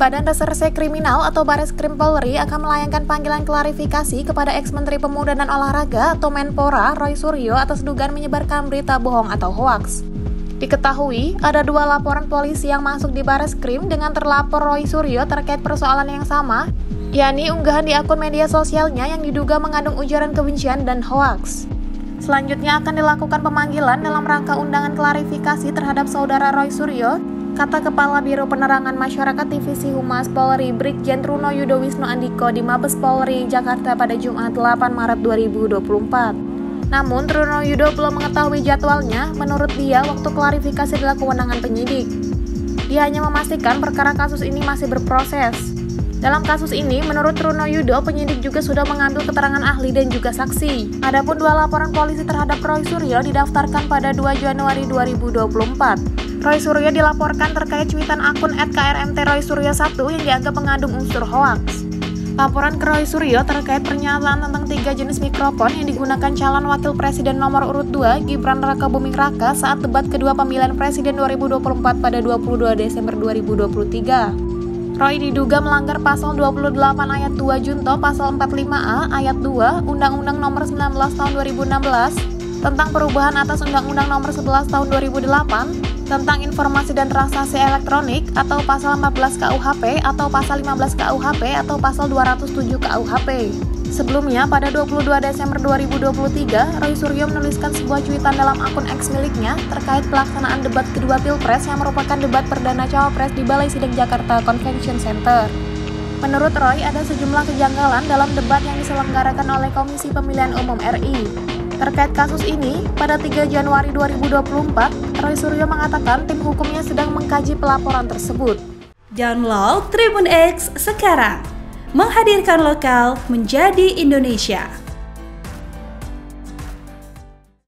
Badan Reserse Kriminal atau Bareskrim Polri akan melayangkan panggilan klarifikasi kepada ex-Menteri Pemuda dan Olahraga atau Menpora Roy Suryo atas dugaan menyebarkan berita bohong atau hoaks. Diketahui, ada 2 laporan polisi yang masuk di Bareskrim dengan terlapor Roy Suryo terkait persoalan yang sama, yakni unggahan di akun media sosialnya yang diduga mengandung ujaran kebencian dan hoaks. Selanjutnya akan dilakukan pemanggilan dalam rangka undangan klarifikasi terhadap saudara Roy Suryo, kata Kepala Biro Penerangan Masyarakat Divisi Humas Polri Brigjen Truno Yudo Wisnu Andiko di Mabes Polri, Jakarta pada Jumat 8 Maret 2024. Namun, Truno Yudo belum mengetahui jadwalnya. Menurut dia, waktu klarifikasi adalah kewenangan penyidik. Dia hanya memastikan perkara kasus ini masih berproses. Dalam kasus ini, menurut Truno Yudo, penyidik juga sudah mengambil keterangan ahli dan juga saksi. Adapun 2 laporan polisi terhadap Roy Suryo didaftarkan pada 2 Januari 2024. Roy Suryo dilaporkan terkait cuitan akun @krmtroysuryo1 yang dianggap mengandung unsur hoaks. Laporan ke Roy Suryo terkait pernyataan tentang 3 jenis mikrofon yang digunakan calon wakil presiden nomor urut 2 Gibran Rakabuming Raka saat debat kedua pemilihan presiden 2024 pada 22 Desember 2023. Roy diduga melanggar pasal 28 ayat 2 Junto pasal 45A ayat 2 Undang-Undang Nomor 19 Tahun 2016 tentang perubahan atas Undang-Undang Nomor 11 Tahun 2008 tentang informasi dan transaksi elektronik atau pasal 14 KUHP atau pasal 15 KUHP atau pasal 207 KUHP. Sebelumnya, pada 22 Desember 2023, Roy Suryo menuliskan sebuah cuitan dalam akun X miliknya terkait pelaksanaan debat kedua Pilpres yang merupakan debat perdana Cawapres di Balai Sidang Jakarta Convention Center. Menurut Roy, ada sejumlah kejanggalan dalam debat yang diselenggarakan oleh Komisi Pemilihan Umum RI. Terkait kasus ini, pada 3 Januari 2024, Roy Suryo mengatakan tim hukumnya sedang mengkaji pelaporan tersebut. Download Tribun X sekarang, menghadirkan lokal menjadi Indonesia.